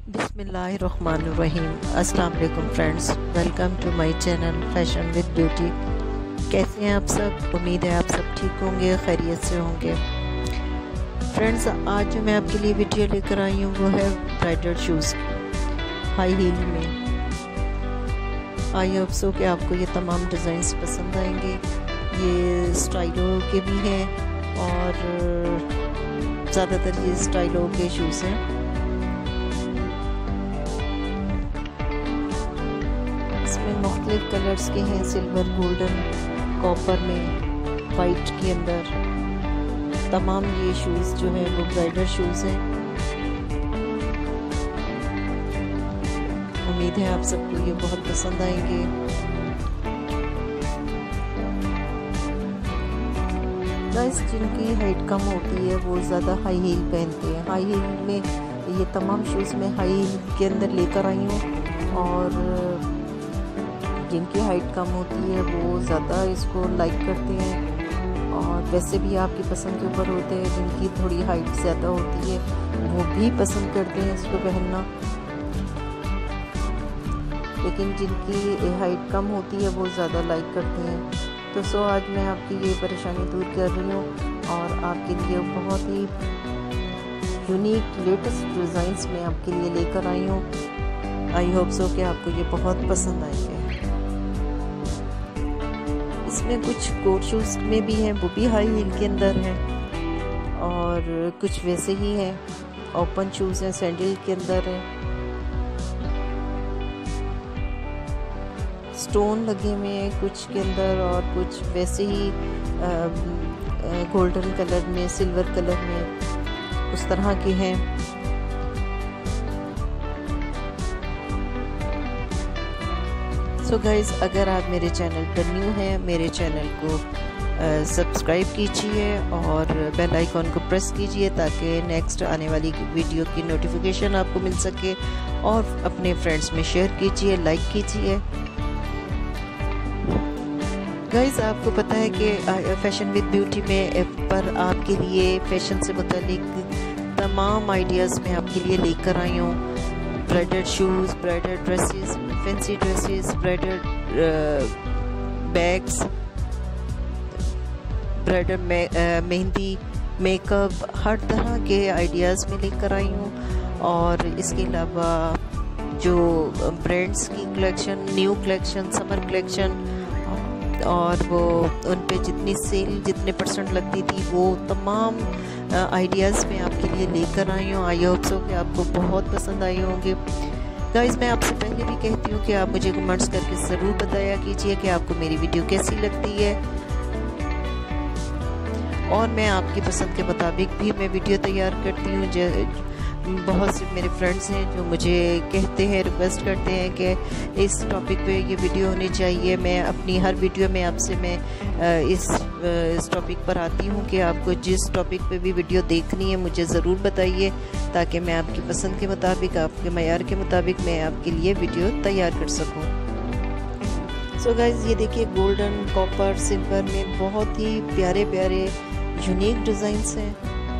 बिस्मिल्लाहिर्रहमानिर्रहीम। अस्सलाम वालेकुम friends, welcome to my channel fashion with beauty. कैसे हैं आप सब? उम्मीद है आप सब ठीक होंगे, खैरियत से होंगे। फ्रेंड्स, आज जो मैं आपके लिए वीडियो लेकर आई हूँ वो है ब्राइडल शूज़ हाई हील में। आई होप सो कि आपको ये तमाम डिज़ाइंस पसंद आएंगे। ये स्टाइलो के भी हैं और ज़्यादातर ये स्टाइलो के शूज़ हैं। इसमें मुख्तलिफ कलर्स के हैं, सिल्वर, गोल्डन, कॉपर में, वाइट के अंदर। तमाम ये शूज़ जो हैं वो ब्राइडल शूज़ हैं। उम्मीद है आप सबको ये बहुत पसंद आएंगे। गाइस, जिनकी हाइट कम होती है वो ज़्यादा हाई हील पहनते हैं। हाई हील में ये तमाम शूज़ में हाई हील के अंदर लेकर आई हूँ और जिनकी हाइट कम होती है वो ज़्यादा इसको लाइक करते हैं और वैसे भी आपकी पसंद के ऊपर होते हैं। जिनकी थोड़ी हाइट ज़्यादा होती है वो भी पसंद करते हैं इसको पहनना, लेकिन जिनकी हाइट कम होती है वो ज़्यादा लाइक करते हैं। तो आज मैं आपकी ये परेशानी दूर कर रही हूँ और आपके लिए बहुत ही यूनिक लेटेस्ट डिज़ाइंस मैं आपके लिए लेकर आई हूँ। आई होप सो कि आपको ये बहुत पसंद आएंगे। इसमें कुछ कोट शूज़ में भी हैं, वो भी हाई हील के अंदर हैं और कुछ वैसे ही हैं, ओपन शूज़ हैं, सैंडल के अंदर हैं। स्टोन लगे हुए हैं कुछ के अंदर और कुछ वैसे ही गोल्डन कलर में, सिल्वर कलर में, उस तरह के हैं। सो गाइज़, अगर आप मेरे चैनल पर न्यू हैं, मेरे चैनल को सब्सक्राइब कीजिए और बेल आइकॉन को प्रेस कीजिए ताकि नेक्स्ट आने वाली वीडियो की नोटिफिकेशन आपको मिल सके, और अपने फ्रेंड्स में शेयर कीजिए, लाइक कीजिए। गाइज़, आपको पता है कि फैशन विद ब्यूटी में पर आपके लिए फ़ैशन से मुतालिक तमाम आइडियाज़ मैं आपके लिए लेकर आई हूँ। Bridal shoes, bridal dresses, fancy dresses, bridal bags, bridal mehndi, makeup, हर तरह के आइडियाज़ में लेकर आई हूँ। और इसके अलावा जो ब्रांड्स की collection, new collection, summer collection, और वो उन पे जितनी सेल, जितने % लगती थी, वो तमाम आइडियाज़ मैं आपके लिए लेकर आई हूँ। आई होप सो कि आपको बहुत पसंद आए होंगे। गाइज़, मैं आपसे पहले भी कहती हूँ कि आप मुझे कमेंट्स करके ज़रूर बताया कीजिए कि आपको मेरी वीडियो कैसी लगती है, और मैं आपकी पसंद के मुताबिक भी मैं वीडियो तैयार करती हूँ। बहुत से मेरे फ्रेंड्स हैं जो मुझे कहते हैं, रिक्वेस्ट करते हैं कि इस टॉपिक पे ये वीडियो होनी चाहिए। मैं अपनी हर वीडियो में आपसे मैं इस टॉपिक पर आती हूँ कि आपको जिस टॉपिक पे भी वीडियो देखनी है मुझे ज़रूर बताइए ताकि मैं आपकी पसंद के मुताबिक, आपके मयार के मुताबिक मैं आपके लिए वीडियो तैयार कर सकूँ। सो गाइज़, ये देखिए, गोल्डन, कॉपर, सिल्वर में बहुत ही प्यारे प्यारे यूनिक डिज़ाइंस हैं।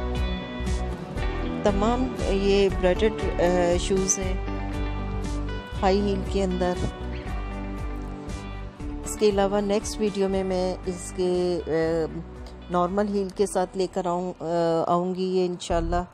तमाम ये ब्राइडल शूज़ हैं हाई हील के अंदर। इसके अलावा नेक्स्ट वीडियो में मैं इसके नॉर्मल हील के साथ लेकर आऊँगी ये इंशाल्लाह।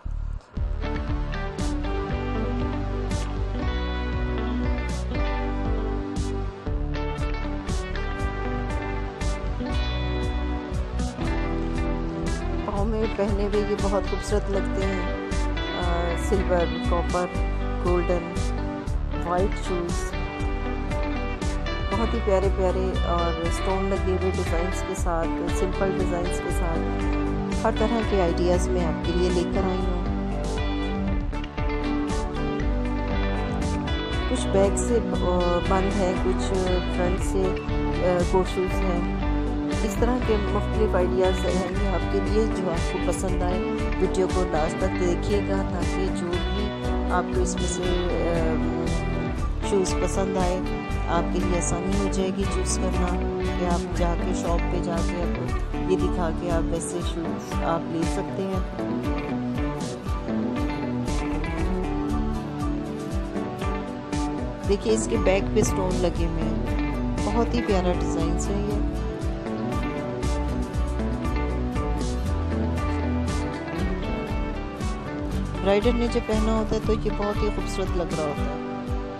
पाँव में पहने हुए ये बहुत खूबसूरत लगते हैं। Silver, copper, golden, white shoes बहुत ही प्यारे प्यारे और स्टोन लगे हुए डिज़ाइंस के साथ, सिंपल डिज़ाइंस के साथ, हर तरह के आइडियाज़ मैं आपके लिए लेकर आई हूँ। कुछ बैग से बंद है, कुछ फ्रंट से कोट शूज़ हैं। इस तरह के मुख्तलिफ आइडियाज़ हैं ये आपके लिए, जो आपको पसंद आए। वीडियो को लास्ट तक देखिएगा ताकि जो भी आपको इसमें से शूज़ पसंद आए आपके लिए आसानी हो जाएगी चूज़ करना, कि आप जाके शॉप पे जाके आप ये दिखा के आप वैसे शूज़ आप ले सकते हैं। देखिए इसके बैक पे स्टोन लगे हुए हैं, बहुत ही प्यारा डिज़ाइन है ये। ब्राइडल ने जब पहना होता है तो ये बहुत ही खूबसूरत लग रहा होता है।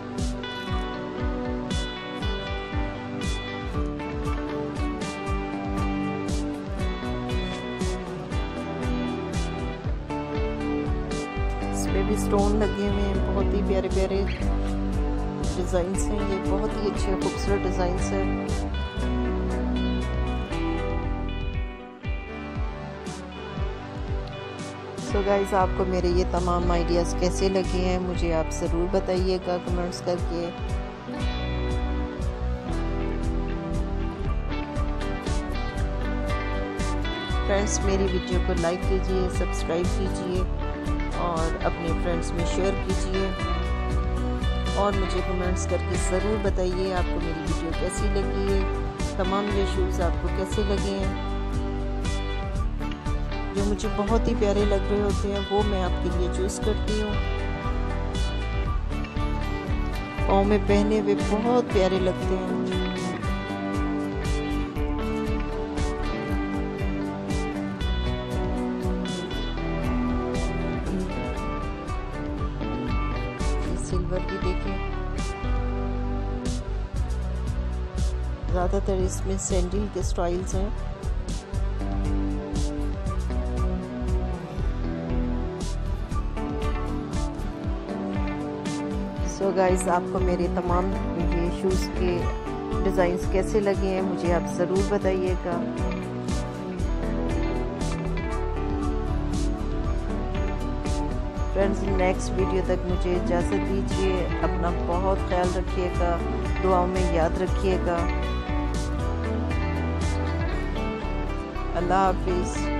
इसमें भी स्टोन लगे हुए हैं, बहुत ही प्यारे प्यारे डिज़ाइंस हैं ये, बहुत ही अच्छे खूबसूरत डिज़ाइंस हैं। सो गाइस, आपको मेरे ये तमाम आइडियाज़ कैसे लगे हैं मुझे आप ज़रूर बताइएगा कमेंट्स करके। फ्रेंड्स, मेरी वीडियो को लाइक कीजिए, सब्सक्राइब कीजिए और अपने फ्रेंड्स में शेयर कीजिए और मुझे कमेंट्स करके ज़रूर बताइए आपको मेरी वीडियो कैसी लगी है, तमाम ये शूज़ आपको कैसे लगे हैं। जो मुझे बहुत ही प्यारे लग रहे होते हैं वो मैं आपके लिए चूज़ करती हूँ। पाँव में पहने हुए बहुत प्यारे लगते हैं मुझे। सिल्वर की देखें, ज़्यादातर इसमें सैंडल के स्टाइल्स हैं। सो गाइस, आपको मेरे तमाम ये शूज़ के डिज़ाइंस कैसे लगे हैं मुझे आप ज़रूर बताइएगा। फ्रेंड्स, नेक्स्ट वीडियो तक मुझे इजाज़त दीजिए। अपना बहुत ख्याल रखिएगा, दुआओं में याद रखिएगा। अल्लाह हाफिज़।